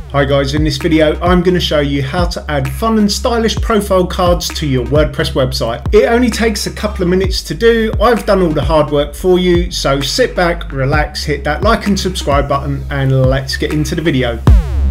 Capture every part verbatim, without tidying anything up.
Hi guys, in this video I'm going to show you how to add fun and stylish profile cards to your WordPress website. It only takes a couple of minutes to do. I've done all the hard work for you, so sit back, relax, hit that like and subscribe button and let's get into the video.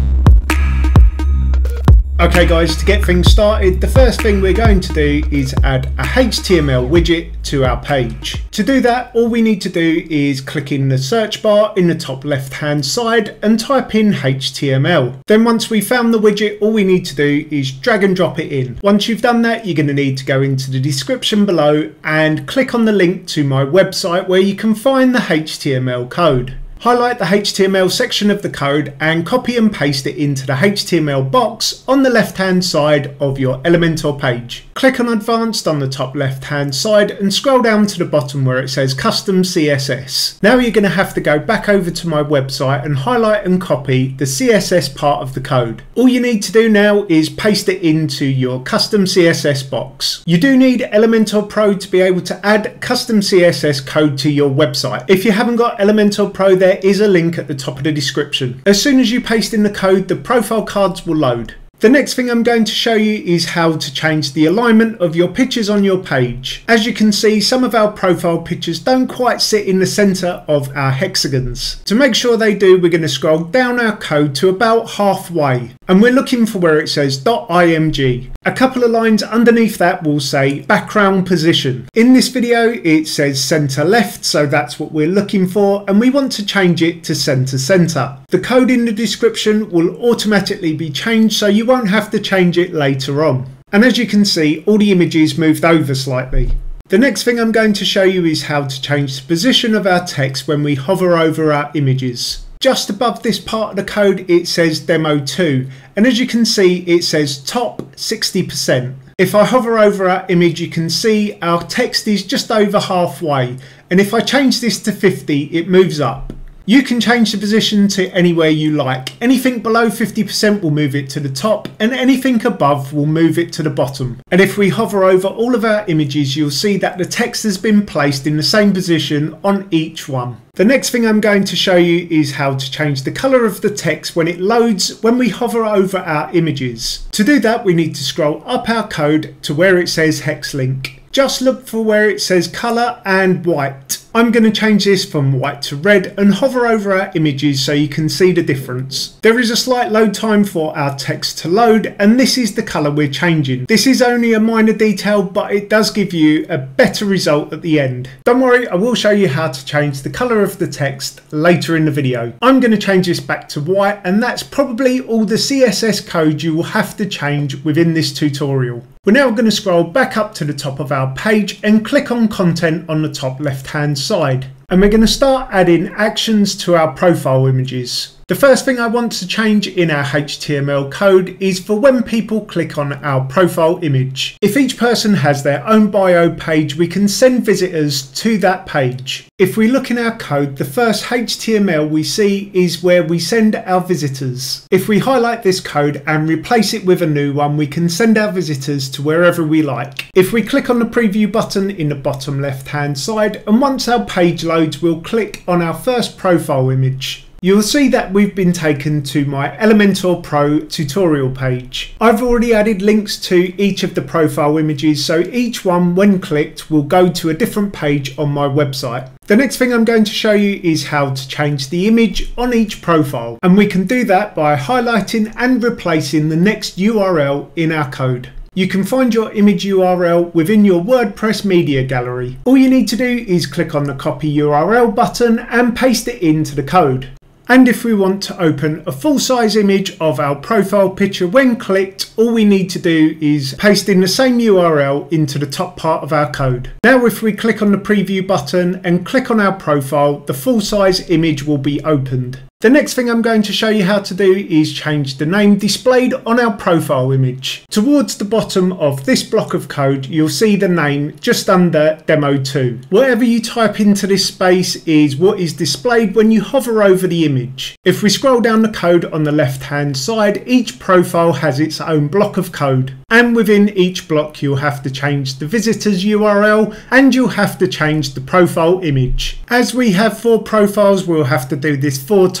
Okay guys, to get things started, the first thing we're going to do is add a H T M L widget to our page. To do that, all we need to do is click in the search bar in the top left hand side and type in H T M L. Then once we've found the widget, all we need to do is drag and drop it in. Once you've done that, you're going to need to go into the description below and click on the link to my website where you can find the H T M L code. Highlight the H T M L section of the code and copy and paste it into the H T M L box on the left hand side of your Elementor page. Click on Advanced on the top left hand side and scroll down to the bottom where it says Custom C S S. Now you're going to have to go back over to my website and highlight and copy the C S S part of the code. All you need to do now is paste it into your Custom C S S box. You do need Elementor Pro to be able to add custom C S S code to your website. If you haven't got Elementor Pro, there There is a link at the top of the description. As soon as you paste in the code, the profile cards will load. The next thing I'm going to show you is how to change the alignment of your pictures on your page. As you can see, some of our profile pictures don't quite sit in the center of our hexagons. To make sure they do, we're going to scroll down our code to about halfway and we're looking for where it says .img. A couple of lines underneath that will say background position. In this video it says center left, so that's what we're looking for, and we want to change it to center center. The code in the description will automatically be changed, so you won't have to change it later on. And as you can see, all the images moved over slightly. The next thing I'm going to show you is how to change the position of our text when we hover over our images. Just above this part of the code it says demo two, and as you can see it says top sixty percent. If I hover over our image, you can see our text is just over halfway, and if I change this to fifty, it moves up. You can change the position to anywhere you like. Anything below fifty percent will move it to the top and anything above will move it to the bottom. And if we hover over all of our images, you'll see that the text has been placed in the same position on each one. The next thing I'm going to show you is how to change the color of the text when it loads when we hover over our images. To do that, we need to scroll up our code to where it says hex link. Just look for where it says color and white. I'm going to change this from white to red and hover over our images so you can see the difference. There is a slight load time for our text to load, and this is the color we're changing. This is only a minor detail, but it does give you a better result at the end. Don't worry, I will show you how to change the color of the text later in the video. I'm going to change this back to white, and that's probably all the C S S code you will have to change within this tutorial. We're now going to scroll back up to the top of our page and click on content on the top left hand side. And we're going to start adding actions to our profile images. The first thing I want to change in our H T M L code is for when people click on our profile image. If each person has their own bio page, we can send visitors to that page. If we look in our code, the first H T M L we see is where we send our visitors. If we highlight this code and replace it with a new one, we can send our visitors to wherever we like. If we click on the preview button in the bottom left hand side, and once our page loads, we'll click on our first profile image. You'll see that we've been taken to my Elementor Pro tutorial page. I've already added links to each of the profile images, so each one when clicked will go to a different page on my website. The next thing I'm going to show you is how to change the image on each profile, and we can do that by highlighting and replacing the next U R L in our code. You can find your image U R L within your WordPress media gallery. All you need to do is click on the copy U R L button and paste it into the code. And if we want to open a full-size image of our profile picture when clicked, all we need to do is paste in the same U R L into the top part of our code. Now if we click on the preview button and click on our profile, the full-size image will be opened. The next thing I'm going to show you how to do is change the name displayed on our profile image. Towards the bottom of this block of code, you'll see the name just under demo two. Whatever you type into this space is what is displayed when you hover over the image. If we scroll down the code on the left hand side, each profile has its own block of code. And within each block you'll have to change the visitor's U R L and you'll have to change the profile image. As we have four profiles, we'll have to do this four times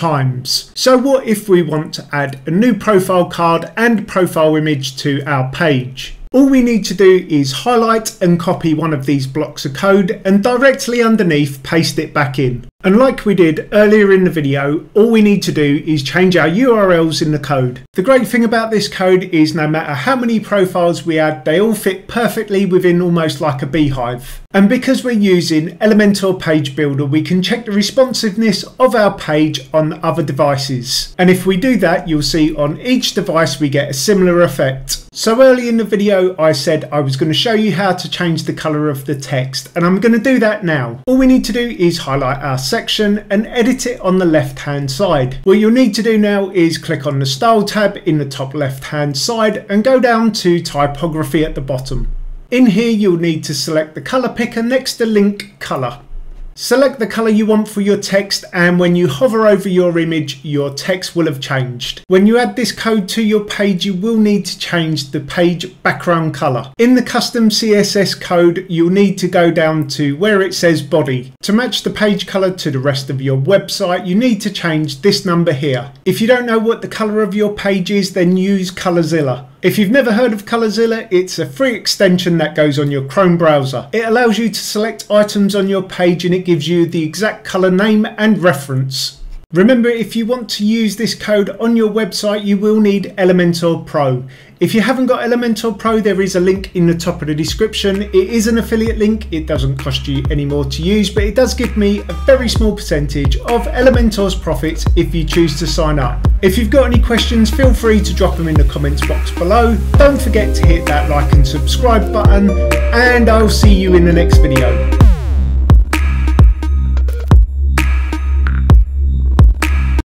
times. So what if we want to add a new profile card and profile image to our page? All we need to do is highlight and copy one of these blocks of code and directly underneath paste it back in. And like we did earlier in the video, all we need to do is change our U R Ls in the code. The great thing about this code is no matter how many profiles we add, they all fit perfectly within almost like a beehive. And because we're using Elementor Page Builder, we can check the responsiveness of our page on other devices. And if we do that, you'll see on each device we get a similar effect. So early in the video, I said I was going to show you how to change the color of the text, and I'm going to do that now. All we need to do is highlight our section and edit it on the left hand side. What you'll need to do now is click on the Style tab in the top left hand side and go down to Typography at the bottom. In here you'll need to select the color picker next to Link Color. Select the color you want for your text, and when you hover over your image, your text will have changed. When you add this code to your page, you will need to change the page background color. In the custom C S S code, you'll need to go down to where it says body. To match the page color to the rest of your website, you need to change this number here. If you don't know what the color of your page is, then use Colorzilla. If you've never heard of Colorzilla, it's a free extension that goes on your Chrome browser. It allows you to select items on your page and it gives you the exact color name and reference. Remember, if you want to use this code on your website, you will need Elementor Pro. If you haven't got Elementor Pro, there is a link in the top of the description. It is an affiliate link. It doesn't cost you any more to use, but it does give me a very small percentage of Elementor's profits if you choose to sign up. If you've got any questions, feel free to drop them in the comments box below. Don't forget to hit that like and subscribe button, and I'll see you in the next video.